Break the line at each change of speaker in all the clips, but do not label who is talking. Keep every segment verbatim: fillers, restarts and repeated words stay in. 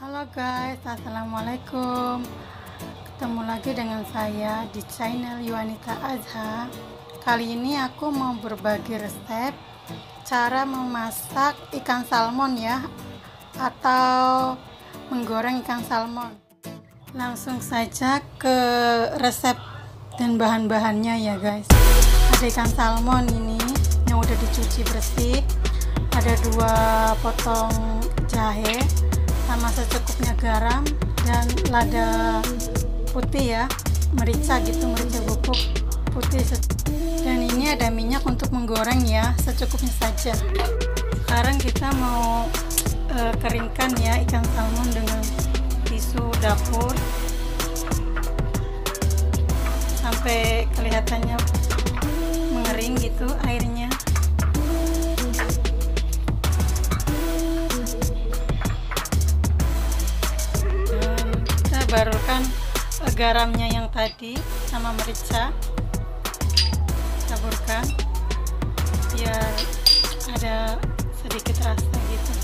Halo guys, assalamualaikum. Ketemu lagi dengan saya di channel Yuanita Azha. Kali ini aku mau berbagi resep cara memasak ikan salmon ya, atau menggoreng ikan salmon. Langsung saja ke resep dan bahan-bahannya ya guys. Ada ikan salmon ini yang udah dicuci bersih, ada dua potong jahe sama secukupnya garam dan lada putih ya, merica gitu, merica bubuk putih. Dan ini ada minyak untuk menggoreng ya, secukupnya saja. Sekarang kita mau e, keringkan ya ikan salmon dengan tisu dapur sampai kelihatannya mengering gitu airnya. Barukan garamnya yang tadi sama merica, taburkan biar ada sedikit rasa gitu.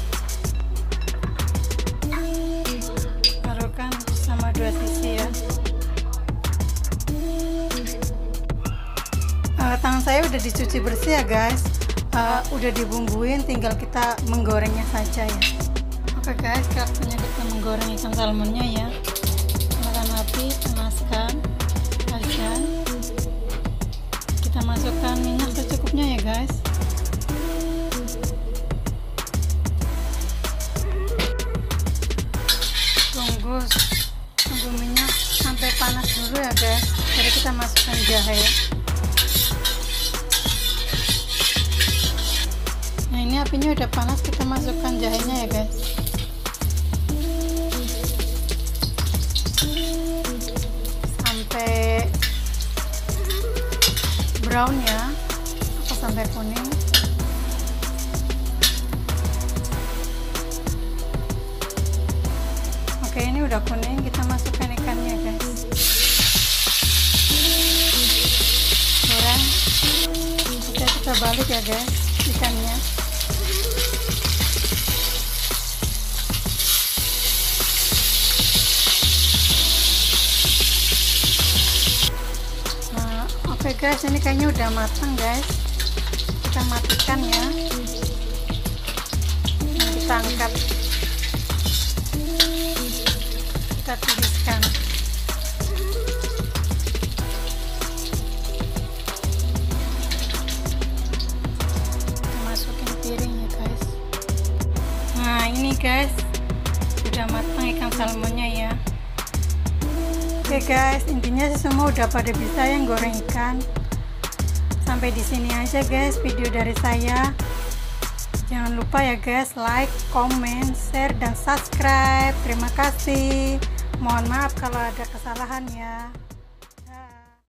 Barukan sama dua sisi ya. Uh, tangan saya udah dicuci bersih ya guys, uh, udah dibumbuin, tinggal kita menggorengnya saja ya. Oke guys, waktunya kita menggoreng ikan salmonnya ya. Api panaskan, dan kita masukkan minyak secukupnya ya guys. Tunggu tunggu minyak sampai panas dulu ya guys, jadi kita masukkan jahe. Nah ini apinya udah panas, kita masukkan jahenya ya guys. Brown ya, atau sampai kuning. Oke, ini udah kuning, kita masukkan ikannya guys. Goreng, kita kita balik ya guys ikannya. Oke guys, ini kayaknya udah matang guys, kita matikan ya. Nah, kita angkat, kita tiriskan. Kita masukin piring ya guys. Nah ini guys, udah matang ikan salmonnya ya. Oke guys, intinya semua udah pada bisa yang goreng ikan. Sampai di sini aja guys video dari saya. Jangan lupa ya guys, like, comment, share, dan subscribe. Terima kasih. Mohon maaf kalau ada kesalahan ya.